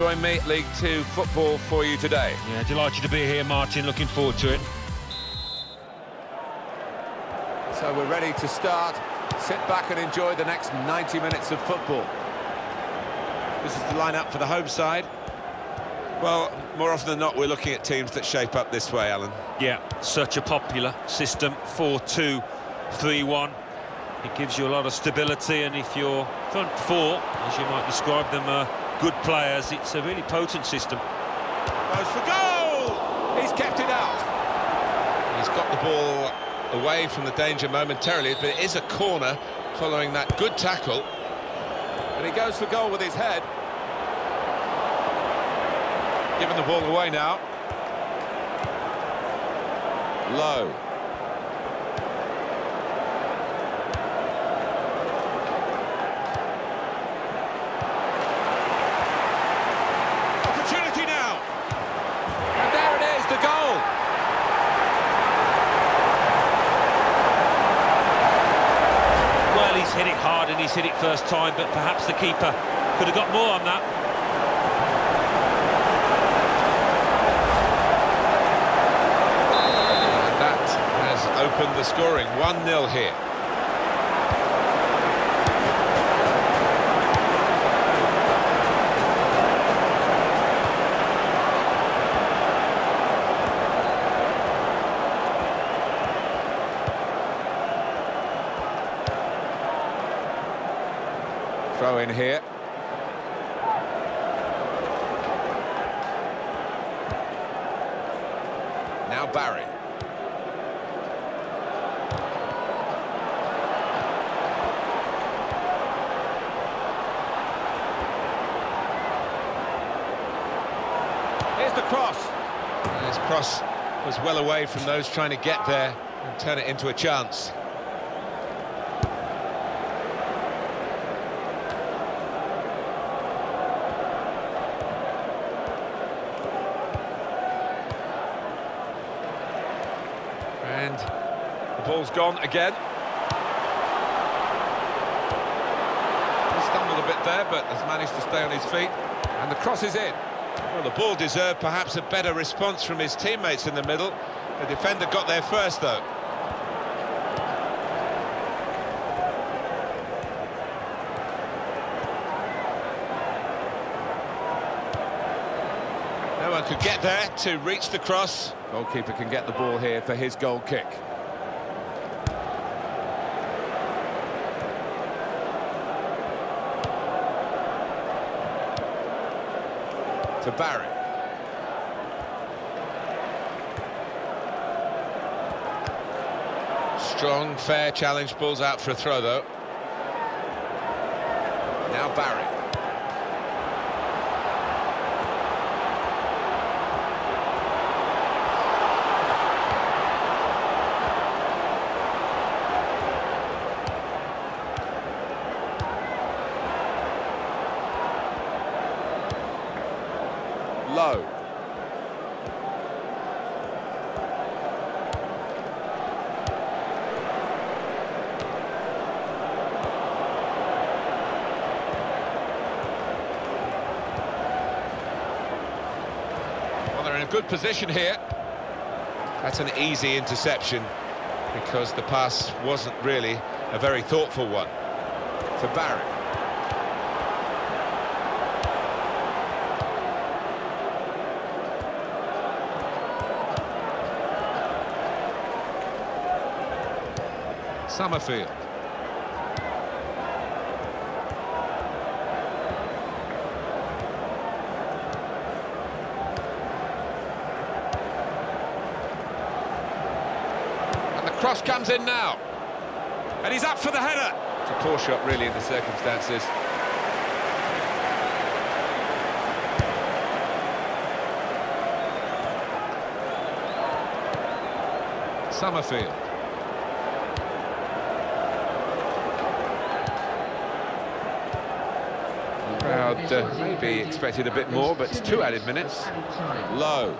Join me, League Two football for you today. Yeah, delighted to be here, Martin. Looking forward to it. So we're ready to start. Sit back and enjoy the next 90 minutes of football. This is the lineup for the home side. Well, more often than not, we're looking at teams that shape up this way, Alan. Yeah, such a popular system, 4-2-3-1. It gives you a lot of stability, and if your front four, as you might describe them, are good players, it's a really potent system. Goes for goal! He's kept it out. He's got the ball away from the danger momentarily, but it is a corner following that good tackle. And he goes for goal with his head. Giving the ball away now. Low. Opportunity now. And there it is, the goal. Well, he's hit it hard and he's hit it first time, but perhaps the keeper could have got more on that. Opened the scoring, 1-0 here. Throw in here. Now Barry. Here's the cross. And his cross was well away from those trying to get there and turn it into a chance. And the ball's gone again. He stumbled a bit there, but has managed to stay on his feet. And the cross is in. Well, the ball deserved perhaps a better response from his teammates in the middle. The defender got there first, though. No one could get there to reach the cross. Goalkeeper can get the ball here for his goal kick. To Barry. Strong, fair challenge, balls out for a throw though. Now Barry. Low. Well, they're in a good position here. That's an easy interception because the pass wasn't really a very thoughtful one. To Barry. Summerfield. And the cross comes in now. And he's up for the header. It's a poor shot, really, in the circumstances. Summerfield. Crowd maybe expected a bit more, but it's 2 added minutes. Low.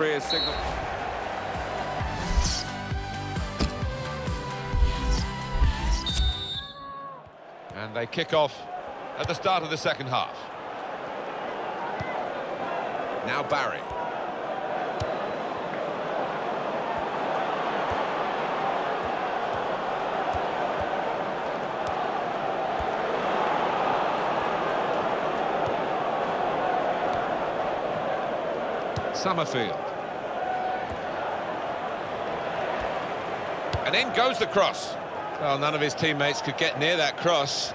referee has signalled. And they kick off at the start of the second half. Now Barry. Summerfield. And in goes the cross. Well, none of his teammates could get near that cross.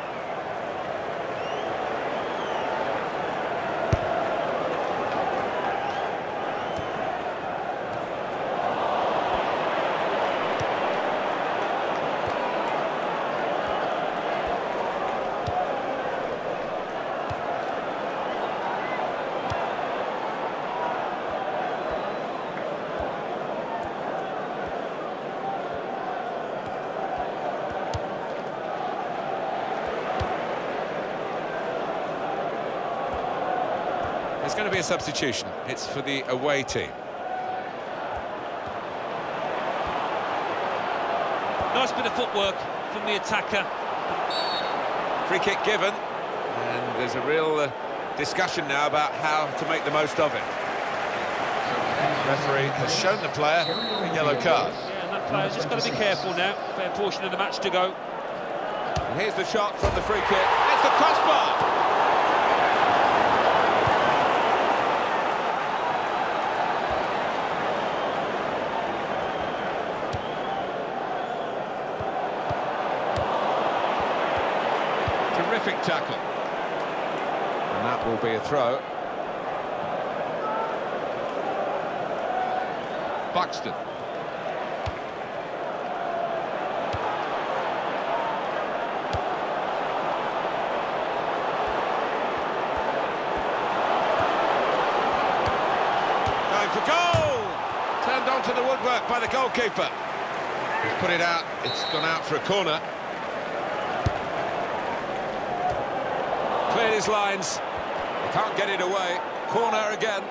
There's going to be a substitution. It's for the away team. Nice bit of footwork from the attacker. Free kick given, and there's a real discussion now about how to make the most of it. The referee has shown the player a yellow card. Yeah, and that player's just got to be careful now. Fair portion of the match to go. And here's the shot from the free kick. It's the crossbar! Terrific tackle. And that will be a throw. Buxton. Going for goal! Turned onto the woodwork by the goalkeeper. He's put it out. It's gone out for a corner. Cleared his lines. He can't get it away. Corner again.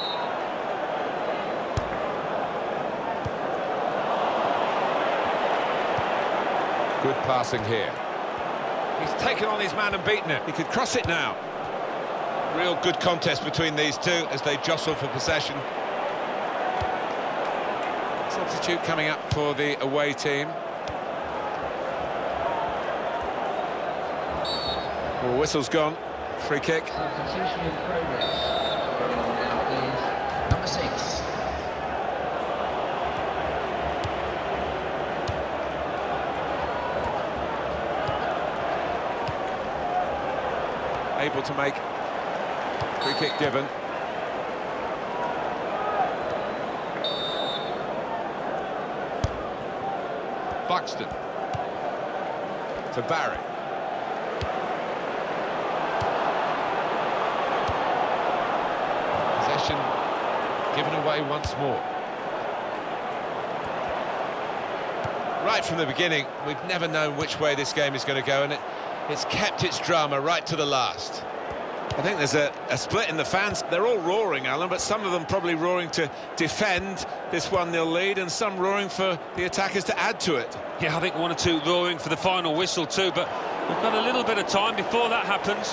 Good passing here. He's taken on his man and beaten it. He could cross it now. Real good contest between these two as they jostle for possession. Substitute coming up for the away team. Well, whistle's gone. Free kick. Substitution in progress. Now is number 6. Able to make. Free kick given. Buxton. To Barry. Possession given away once more. Right from the beginning, we've never known which way this game is going to go, and it's kept its drama right to the last. I think there's a split in the fans. They're all roaring, Alan, but some of them probably roaring to defend this 1-0 lead, and some roaring for the attackers to add to it. Yeah, I think 1 or 2 roaring for the final whistle too, but we've got a little bit of time before that happens.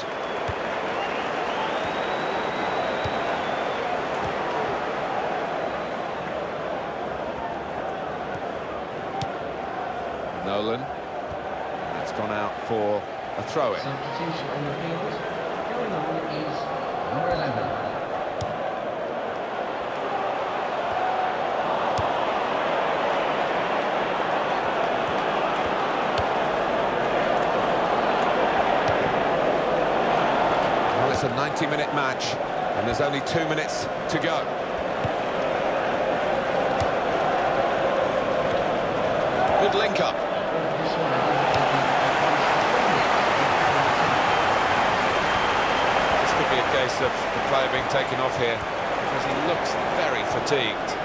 Nolan. That's gone out for a throw-in. Substitution on the field. Going on is number 11. Well, it's a 90-minute match, and there's only 2 minutes to go. Good link-up. This could be a case of the player being taken off here, because he looks very fatigued.